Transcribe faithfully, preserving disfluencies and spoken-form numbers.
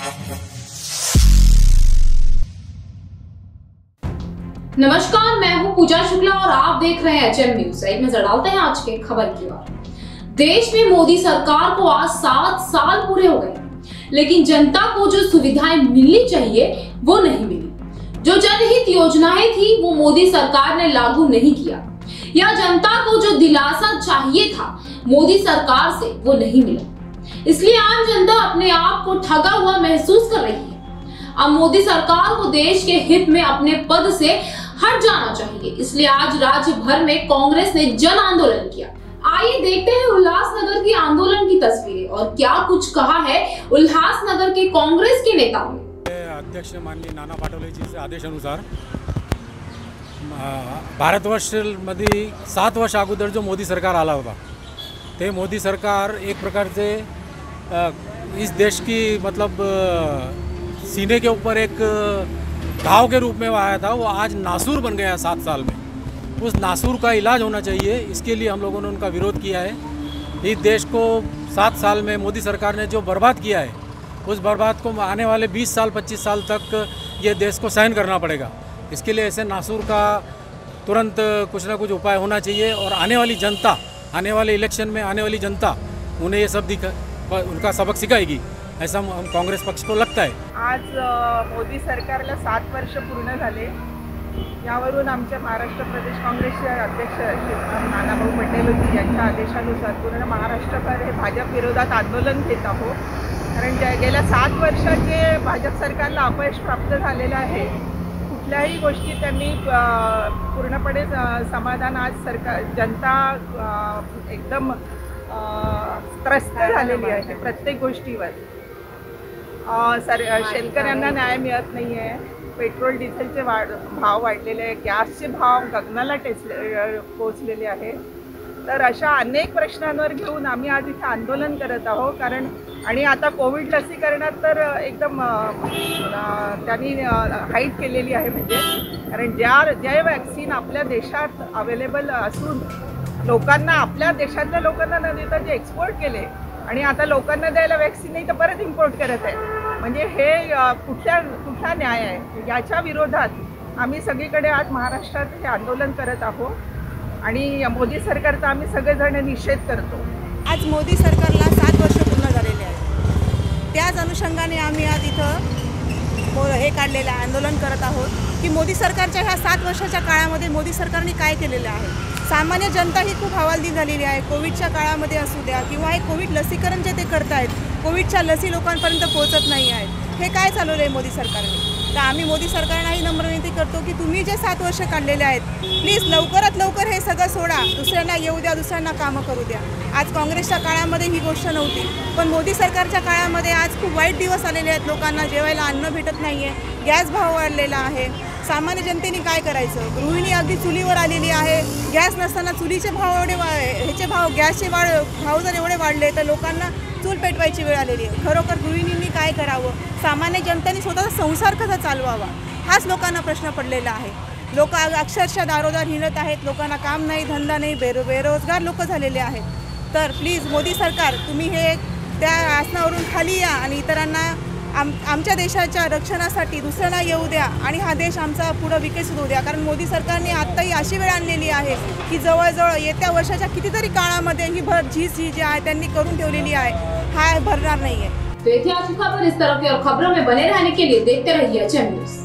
नमस्कार, मैं हूं पूजा शुक्ला और आप देख रहे हैं एचएम न्यूज। एक नजर डालते हैं आज के खबर की ओर। देश में मोदी सरकार को आज सात साल पूरे हो गए, लेकिन जनता को जो सुविधाएं मिलनी चाहिए वो नहीं मिली। जो जनहित योजनाएं थी वो मोदी सरकार ने लागू नहीं किया, या जनता को जो दिलासा चाहिए था मोदी सरकार से वो नहीं मिला। इसलिए आम जनता अपने आप को ठगा हुआ महसूस कर रही है। अब मोदी सरकार को देश के हित में अपने पद से हट जाना चाहिए, इसलिए आज राज्य भर में कांग्रेस ने जन आंदोलन किया। आइए देखते हैं उल्लासनगर की आंदोलन की तस्वीरें और क्या कुछ कहा है उल्लासनगर के कांग्रेस के नेताओं ने। अध्यक्ष माननीय नाना पाटोलेजीच्या आदेशानुसार भारतवर्षामध्ये सात वर्ष अगोदर जो मोदी सरकार आला होता, ते मोदी सरकार एक प्रकार से इस देश की मतलब सीने के ऊपर एक घाव के रूप में वो आया था, वो आज नासूर बन गया सात साल में। उस नासूर का इलाज होना चाहिए, इसके लिए हम लोगों ने उनका विरोध किया है। इस देश को सात साल में मोदी सरकार ने जो बर्बाद किया है, उस बर्बाद को आने वाले बीस साल पच्चीस साल तक ये देश को सहन करना पड़ेगा। इसके लिए ऐसे नासूर का तुरंत कुछ ना कुछ उपाय होना चाहिए और आने वाली जनता, आने वाले इलेक्शन में आने वाली जनता उन्हें ये सब दिखा उनका सबक सिखाएगी, ऐसा हम काँग्रेस पक्ष को लगता है। आज मोदी सरकारला सात वर्ष पूर्ण झाले। यावरून आमच्या महाराष्ट्र प्रदेश काँग्रेसचे अध्यक्ष नानाभाऊ पटेलजी यांच्या आदेशानुसार पूर्ण महाराष्ट्रभर हे भाजप विरोधात आंदोलन घेत आहोत। कारण गेल्या सात वर्षात जे भाजप सरकारला अपयश प्राप्त झालेलं आहे, कुठल्याही गोष्टी त्यांनी पूर्णपणे समाधान, आज सरकार जनता एकदम त्रस्त झालेली आहे प्रत्येक गोष्टीवर। सर शेतकऱ्यांना न्याय मिळत नाही आहे, पेट्रोल डिझेलचे वाढ भाव वाढलेले आहे, गॅसचे भाव गगनाला टेचले पोचलेले आहे। तर अशा अनेक प्रश्नांवर घेऊन आम्ही आज इथे आंदोलन करत आहोत। कारण आणि आता कोविड लसीकरणात तर एकदम त्यांनी हाईट केलेली आहे, म्हणजे कारण ज्या ज्या वॅक्सिन आपल्या देशात अवेलेबल असून लोकांना, आपल्या देशातल्या लोकांना न देता जे एक्सपोर्ट केले आणि आता लोकांना द्यायला वॅक्सिन नाही तर परत इम्पोर्ट करत आहे, म्हणजे हे कुठल्या कुठला न्याय आहे? याच्या विरोधात आम्ही सगळीकडे आज महाराष्ट्रात हे आंदोलन करत आहोत आणि मोदी सरकारचा आम्ही सगळेजण निषेध करतो। आज मोदी सरकारला सात वर्ष पूर्ण झालेले आहेत, त्याच अनुषंगाने आम्ही आज इथं हे काढलेलं आंदोलन करत आहोत की मोदी सरकारच्या ह्या सात वर्षाच्या काळामध्ये मोदी सरकारने काय केलेलं आहे। सामान्य जनता ही खूप हवालदिल झालेली आहे। कोविडच्या काळामध्ये असू द्या किंवा हे कोविड लसीकरण जे ते करतायत, कोविडच्या लसी लोकांपर्यंत पोहोचत नाही आहेत, हे काय चालवलं आहे मोदी सरकारने। तर आम्ही मोदी सरकारलाही नम्र विनंती करतो की तुम्ही जे सात वर्ष काढलेले आहेत, प्लीज लवकरात लवकर हे सगळं सोडा, दुसऱ्यांना येऊ द्या, दुसऱ्यांना कामं करू द्या। आज काँग्रेसच्या काळामध्ये ही गोष्ट नव्हती, पण मोदी सरकारच्या काळामध्ये आज खूप वाईट दिवस आलेले आहेत। लोकांना जेवायला अन्न भेटत नाही आहे, गॅस भाव वाढलेला आहे। सामान्य जनतेने काय करायचं? गृहिणी अगदी चुलीवर आलेली आहे, गॅस नसताना चुलीचे भाव एवढे वा ह्याचे भाव गॅसचे वाढ भाव जर एवढे वाढले तर लोकांना चूल पेटवायची वेळ आलेली आहे। खरोखर गृहिणींनी काय करावं? सामान्य जनतेने स्वतःचा संसार कसा चालवावा हाच लोकांना प्रश्न पडलेला आहे। लोक अक्षरशः दारोदार हिंडत आहेत, लोकांना काम नाही, धंदा नाही, बेरो बेरोजगार लोक झालेले आहेत। तर प्लीज मोदी सरकार, तुम्ही हे त्या आसनावरून खाली या आणि इतरांना आम आमच्या देशाच्या रक्षणासाठी दुसऱ्यांना येऊ द्या आणि हा देश आमचा पुढे विकसित होऊ द्या। कारण मोदी सरकारने आत्ताही अशी वेळ आणलेली आहे की जवळजवळ येत्या वर्षाच्या कितीतरी काळामध्ये ही भर झीज ही जी आहे त्यांनी करून ठेवलेली आहे, हा भरणार नाही है। तो ऐतिहासिक खबर इस तरह की और खबरों में बने रहने के लिए देखते रहिए एचएम न्यूज।